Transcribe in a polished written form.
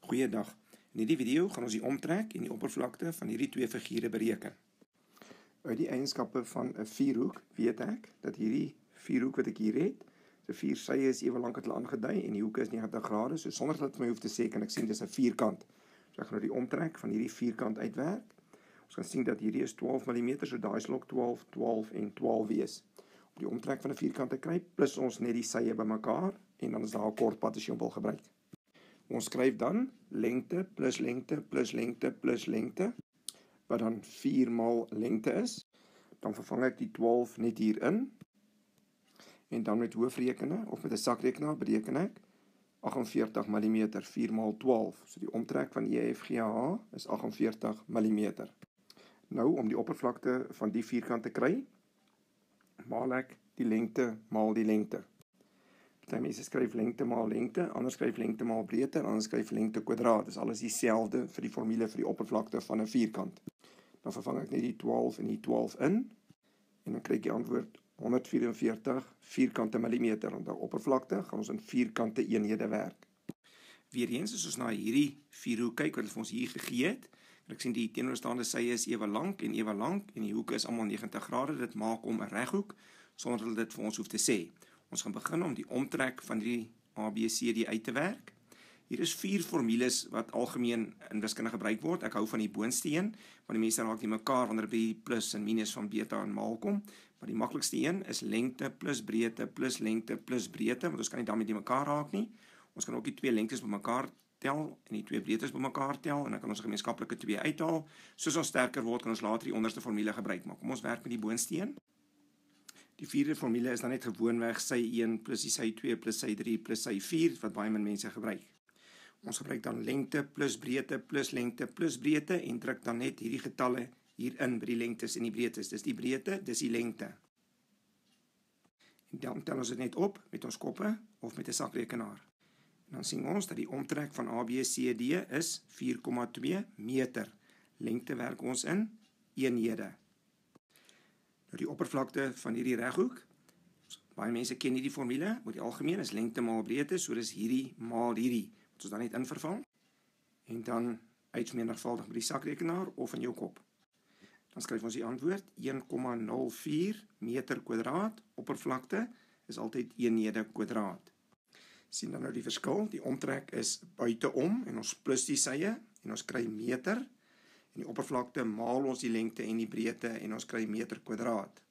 Goeiedag. In hierdie video gaan ons die omtrek en die oppervlakte van hierdie twee figure bereken. Uit die eienskappe van 'n vierhoek weet ek dat hierdie vierhoek wat ek hier het, se vier sye is ewe lank wat hulle aangedui en die hoeke is 90 grade, so sonder dat dit my hoef te sê kan ek sien dis 'n vierkant. So ek gaan nou die omtrek van hierdie vierkant uitwerk. Ons gaan sien dat hierdie is 12 mm, so daai sal ook 12, 12 en 12 wees. Om die omtrek van 'n vierkant te kry, plus ons net die sye bymekaar en dan is daar 'n kort pad as jy hom wil gebruik. Ons skryf dan lengte plus lengte plus lengte plus lengte, wat dan 4 maal lengte is. Dan vervang ek die 12 net hierin. En dan met hoofrekene of met 'n sakrekenaar bereken ek 48 mm 4 maal 12. So die omtrek van EFGH is 48 mm. Nou om die oppervlakte van die vierkant te kry, maal ek die lengte maal die lengte. Party mense skryf lengte maal lengte, ander skryf lengte maal breedte en ander skryf lengte kwadraat. Dis alles dieselfde vir die formule vir die oppervlakte van 'n vierkant. Dan vervang ek net die 12 en die 12 in en dan kry ek die antwoord 144 vierkante millimeter. Want die oppervlakte gaan ons in vierkante eenhede werk. Weereens as ons na hierdie vierhoek kyk wat hulle vir ons hier gegee het, kan ek sien die teenoorstaande sye is ewe lank en die hoeke is almal 90 grade. Dit maak hom 'n reghoek sonder dat dit vir ons hoef te sê. Ons gaan begin om die omtrek van die ABCD uit te werk. Hier is 4 formules wat algemeen in wiskunde gebruik word. Ek hou van die boonste een, want die mense raak nie mekaar wanneer by die plus en minus van beta en maal kom. Maar die maklikste een is lengte plus breedte plus lengte plus breedte, want ons kan nie daarmee die mekaar raak nie. Ons kan ook die twee lengtes bymekaar tel en die twee breedtes bymekaar tel en dan kan ons 'n gemeenskaplike 2 uithaal. Soos ons sterker word, kan ons later die onderste formule gebruik maak. Kom ons werk met die boonste een. Die vierde formule is dan net gewoonweg sy 1 plus die sy 2 plus sy 3 plus sy 4, wat baie min mense gebruik. Ons gebruik dan lengte plus breedte plus lengte plus breedte en druk dan net hierdie getalle hierin by die lengtes en die breedtes. Dis die breedte, dis die lengte. En dan tel ons dit net op met ons koppe of met 'n sakrekenaar. En dan sien ons dat die omtrek van ABCD is 4,2 meter. Lengte werk ons in eenhede. Nou die oppervlakte van hierdie reghoek, baie mense ken nie die formule, maar die algemeen is lengte maal breedte, so dis hierdie maal hierdie, wat ons dan net invervang, en dan uitvermenigvuldig met die sakrekenaar of in jou kop. Dan skryf ons die antwoord, 1,04 meter kwadraat, oppervlakte is altyd eenhede kwadraat. Sien dan nou die verskil, die omtrek is buiteom, en ons plus die sye, en ons kry meter, en die oppervlakte maal ons die lengte en die breedte en ons kry meter kwadraat.